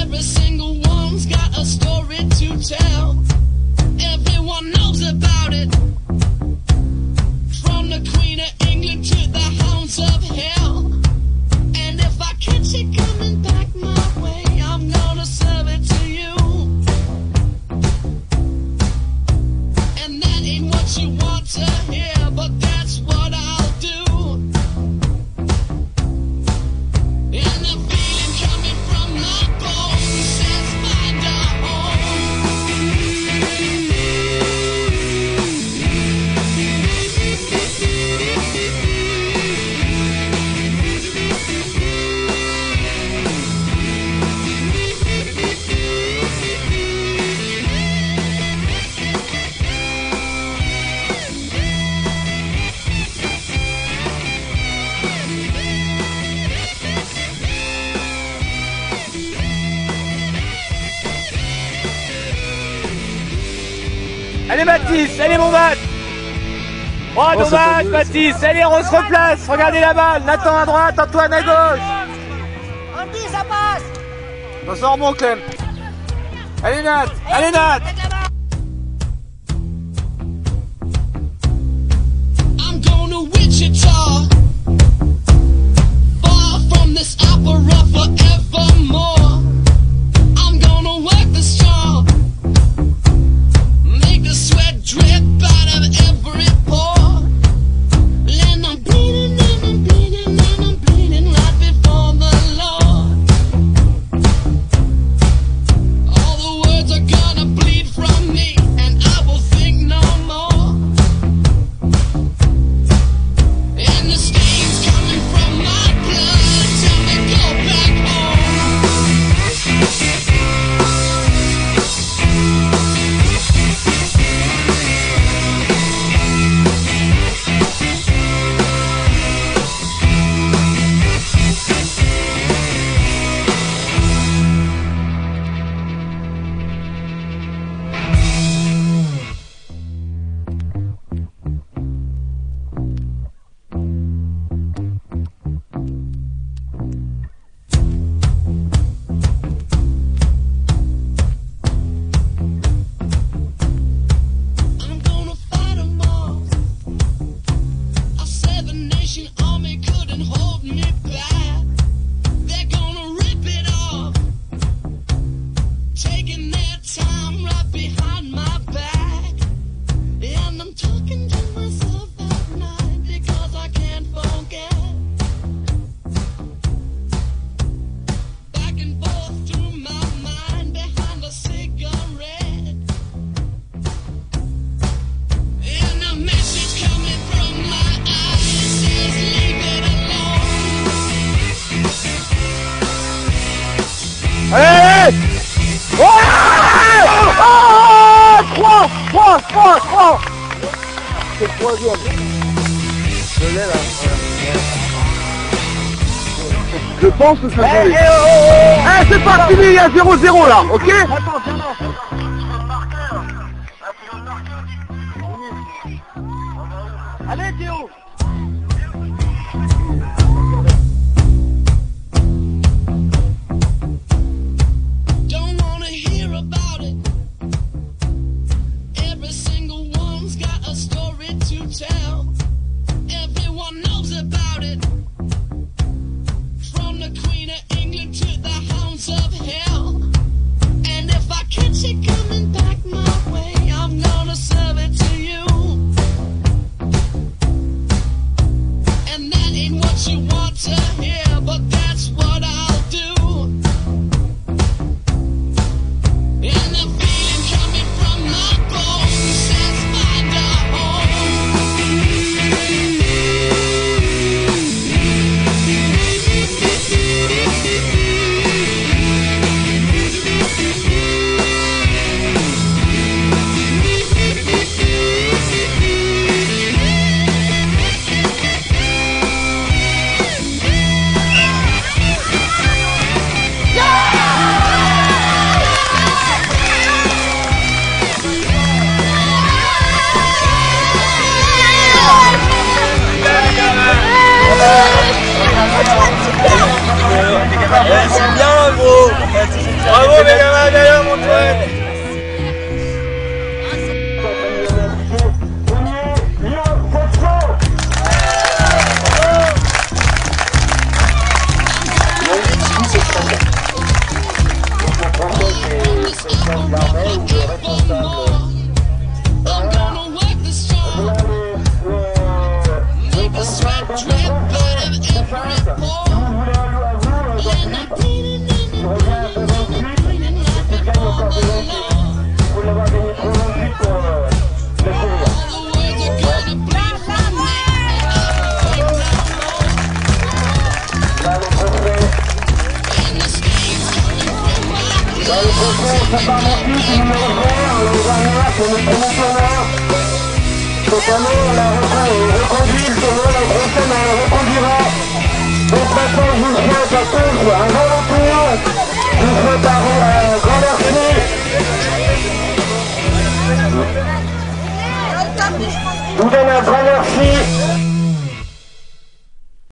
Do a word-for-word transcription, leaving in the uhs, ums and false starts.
Every single one's got a story to tell. Everyone knows about it. From the Queen of England to the hounds of hell. And if I catch it coming back my way, I'm gonna serve it to you. And that ain't what you want to hear, but that's what I'll do. And the feeling coming from my bones says find a Allez Baptiste, allez mon match. Bravo oh, match Baptiste, allez on se replace, regardez la balle, Nathan à droite, Antoine à gauche. Andy, ça passe. On sort mon Clem. Allez Nat, allez Nat. I'm going to Wichita, far from this opera forevermore. I'm gonna work the straw, make the sweat drip out of every pore. And I'm bleeding and I'm bleeding and I'm bleeding right before the Lord. All the words are gonna bleed from me and I will think no more. And the stains coming from my blood tell me go back home. I'm gonna fight 'em all. A seven nation army couldn't hold me back. They're gonna rip it off, taking their time right behind my back. And I'm talking to myself at night because I can't forget. Back and forth through my mind behind a cigarette. And a message coming from my eyes says leave it alone. Allez, allez. Oh, oh, trois, trois, trois, trois. C'est le troisième. Je l'ai là. Je pense que ça peut. Eh, eh, oh, oh. Eh, c'est pas fini, il y a zéro zéro là, ok? Attends, viens là. Allez Théo. Don't wanna hear about it. Every single one's got a story to tell. Everyone knows about it. From the Queen of England to the hounds of hell. And if I catch it coming back my way, I'm gonna serve it to you. the rock forevermore. I'm gonna work the strong, make the sweat drip out of every pore. And I'm cleaning, cleaning, cleaning, cleaning like before the law. All the words are gonna bleed from me, and I can't take no more. And the stains coming from my Dans le prochain, c'est pas mon fils qui nous rejoint, les dernières, c'est notre promotionneur. Cette année, on a reconduit le tournoi, la prochaine, on le reconduira. Donc maintenant, je vous souhaite à tous un bon retour. Je vous souhaite à vous un grand merci. Je vous donne un grand merci.